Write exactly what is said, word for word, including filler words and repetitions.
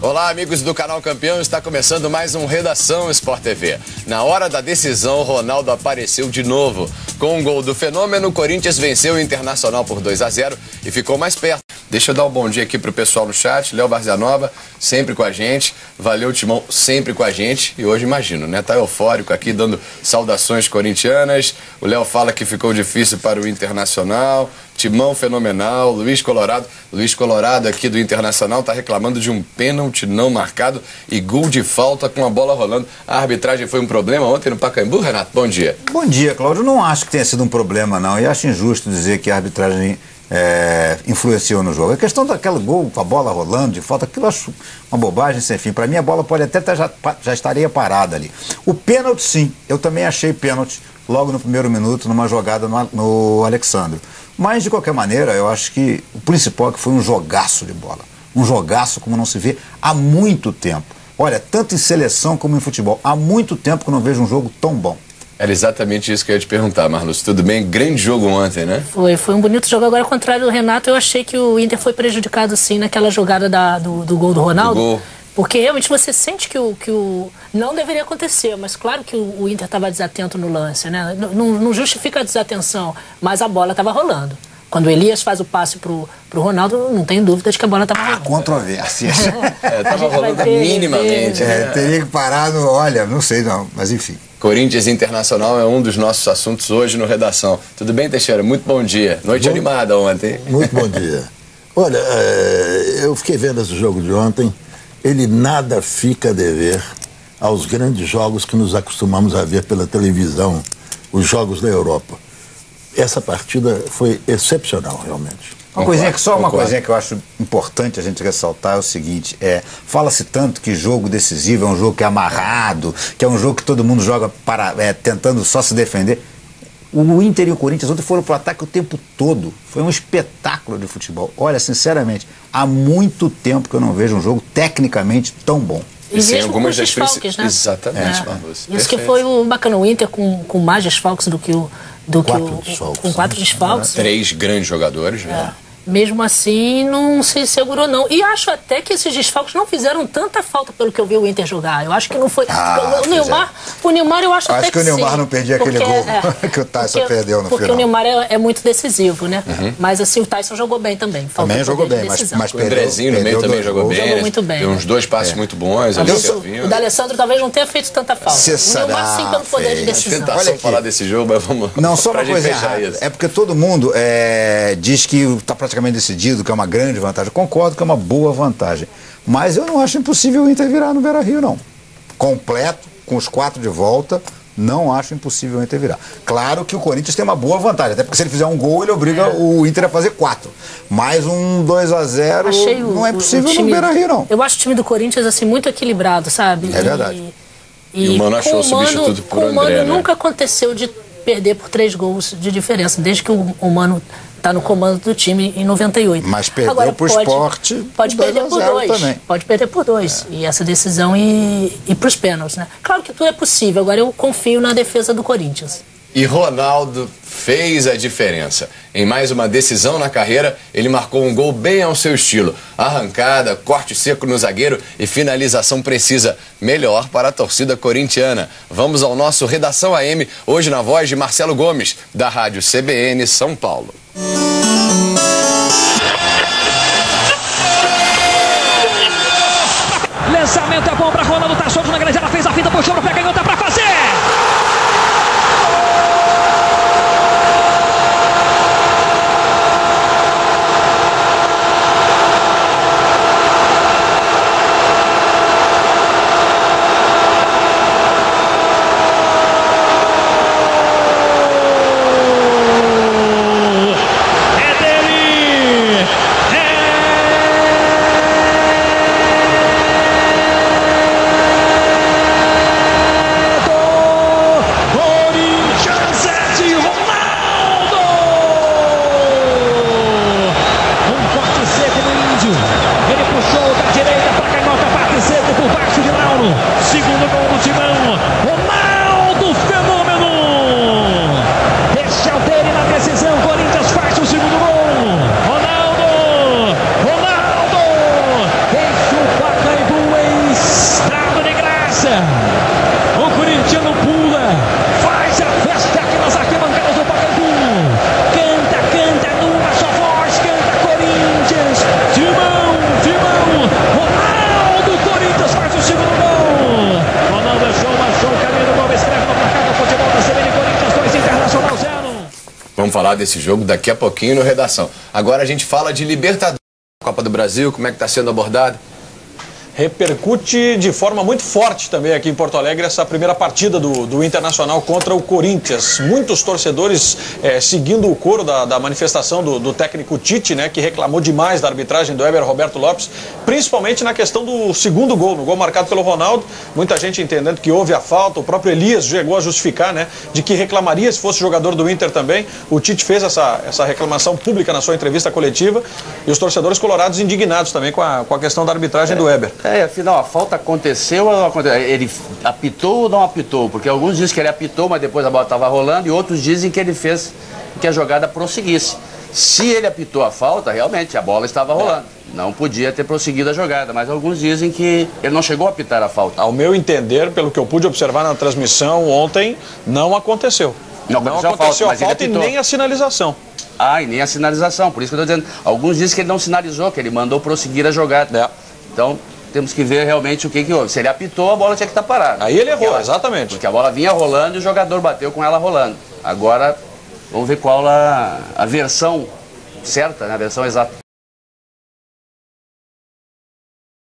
Olá, amigos do canal Campeão, está começando mais um Redação Sport T V. Na hora da decisão, o Ronaldo apareceu de novo. Com um gol do Fenômeno, o Corinthians venceu o Internacional por dois a zero e ficou mais perto. Deixa eu dar um bom dia aqui pro pessoal no chat. Léo Barzanova, sempre com a gente. Valeu, Timão, sempre com a gente. E hoje, imagino, né? Tá eufórico aqui, dando saudações corintianas. O Léo fala que ficou difícil para o Internacional. Timão fenomenal, Luiz Colorado. Luiz Colorado aqui do Internacional tá reclamando de um pênalti não marcado e gol de falta com a bola rolando. A arbitragem foi um problema ontem no Pacaembu, Renato? Bom dia. Bom dia, Cláudio. Eu não acho que tenha sido um problema, não. E acho injusto dizer que a arbitragem é, influenciou no jogo. A questão daquele gol com a bola rolando de falta, aquilo eu acho uma bobagem sem fim. Para mim, a bola pode até tá, já, já estaria parada ali. O pênalti, sim. Eu também achei pênalti logo no primeiro minuto, numa jogada no, no Alexandre. Mas, de qualquer maneira, eu acho que o principal é que foi um jogaço de bola. Um jogaço como não se vê há muito tempo. Olha, tanto em seleção como em futebol. Há muito tempo que eu não vejo um jogo tão bom. Era exatamente isso que eu ia te perguntar, Marlos. Tudo bem? Grande jogo ontem, né? Foi, foi um bonito jogo. Agora, ao contrário do Renato, eu achei que o Inter foi prejudicado, sim, naquela jogada da, do, do gol do Ronaldo. Do gol. Porque realmente você sente que o, que o... Não deveria acontecer, mas claro que o, o Inter estava desatento no lance, né? Não, não justifica a desatenção, mas a bola estava rolando. Quando o Elias faz o passe pro, pro Ronaldo, não tem dúvida de que a bola estava rolando. Há controvérsias. É, tava rolando ver, minimamente. Ver, é, teria que parar no... Olha, não sei não, mas enfim. Corinthians Internacional é um dos nossos assuntos hoje no Redação. Tudo bem, Teixeira? Muito bom dia. Noite bom, animada ontem. Muito bom dia. Olha, é, eu fiquei vendo esse jogo de ontem. Ele nada fica a dever aos grandes jogos que nos acostumamos a ver pela televisão, os jogos da Europa. Essa partida foi excepcional, realmente. Uma coisinha que, só uma coisinha que eu acho importante a gente ressaltar é o seguinte, é, fala-se tanto que jogo decisivo é um jogo que é amarrado, que é um jogo que todo mundo joga para, é, tentando só se defender. O Inter e o Corinthians ontem foram para o ataque o tempo todo. Foi um espetáculo de futebol. Olha, sinceramente, há muito tempo que eu não vejo um jogo tecnicamente tão bom. E, e mesmo algumas com os desfalques, né? Exatamente. É. Isso Perfeito. Que foi o bacana. O Inter com, com mais desfalques do que o... Do quatro que o, desfalques. Com quatro desfalques. Três grandes jogadores, né? É. Mesmo assim, não se segurou, não. E acho até que esses desfalques não fizeram tanta falta pelo que eu vi o Inter jogar. Eu acho que não foi... Ah, o Neymar, o Neymar eu acho, acho até que, que o Neymar sim, não perdia porque, aquele gol é, que o Tyson porque, perdeu no porque final. Porque o Neymar é, é muito decisivo, né? Uhum. Mas assim, o Tyson jogou bem também. Também jogou bem, mas, mas o Andrezinho no meio também jogou bem. Jogou muito bem. Deu uns dois passos é. muito bons. Ali o D'Alessandro talvez não tenha feito tanta falta. Cê o Neymar sim pelo poder de decisão. Olha falar desse jogo, mas vamos... Não, só uma coisa errada. É porque todo mundo é, diz que está praticamente decidido, que é uma grande vantagem. Concordo que é uma boa vantagem. Mas eu não acho impossível o Inter virar no Beira-Rio, não. Completo, com os quatro de volta, não acho impossível o Inter virar. Claro que o Corinthians tem uma boa vantagem, até porque se ele fizer um gol, ele obriga é. o Inter a fazer quatro. Mais um dois a zero não é possível o, o time, no Beira-Rio, não. Eu acho o time do Corinthians assim muito equilibrado, sabe? É verdade. E, e, e o Mano achou o substituto por André, o Mano né? nunca aconteceu de perder por três gols de diferença, desde que o, o Mano está no comando do time em noventa e oito. Mas perdeu para o Sport. Pode perder por dois. Também. Pode perder por dois. É. E essa decisão ir, ir para os pênaltis, né? Claro que tudo é possível. Agora eu confio na defesa do Corinthians. E Ronaldo fez a diferença. Em mais uma decisão na carreira, ele marcou um gol bem ao seu estilo. Arrancada, corte seco no zagueiro e finalização precisa. Melhor para a torcida corintiana. Vamos ao nosso Redação A M, hoje na voz de Marcelo Gomes, da Rádio C B N São Paulo. Lançamento é bom para Ronaldo, tá solto na grande área, fez a finta, puxou para pé, canhota para fazer. Vamos falar desse jogo daqui a pouquinho no Redação. Agora a gente fala de Libertadores, Copa do Brasil, como é que está sendo abordado? Repercute de forma muito forte também aqui em Porto Alegre essa primeira partida do, do Internacional contra o Corinthians. Muitos torcedores é, seguindo o coro da, da manifestação do, do técnico Tite, né, que reclamou demais da arbitragem do Weber Roberto Lopes, principalmente na questão do segundo gol, no gol marcado pelo Ronaldo. Muita gente entendendo que houve a falta, o próprio Elias chegou a justificar, né, de que reclamaria se fosse jogador do Inter também. O Tite fez essa, essa reclamação pública na sua entrevista coletiva e os torcedores colorados indignados também com a, com a questão da arbitragem é. do Weber. É, afinal, a falta aconteceu ou não aconteceu? Ele apitou ou não apitou? Porque alguns dizem que ele apitou, mas depois a bola estava rolando, e outros dizem que ele fez que a jogada prosseguisse. Se ele apitou a falta, realmente, a bola estava rolando. Não podia ter prosseguido a jogada, mas alguns dizem que ele não chegou a apitar a falta. Ao meu entender, pelo que eu pude observar na transmissão ontem, não aconteceu. Não, não aconteceu, aconteceu a falta, a falta e nem a sinalização. Ah, e nem a sinalização, por isso que eu estou dizendo. Alguns dizem que ele não sinalizou, que ele mandou prosseguir a jogada. É. Então, temos que ver realmente o que que houve. Se ele apitou, a bola tinha que estar parada. Aí ele errou, ela, exatamente. Porque a bola vinha rolando e o jogador bateu com ela rolando. Agora, vamos ver qual a, a versão certa, né? A versão exata.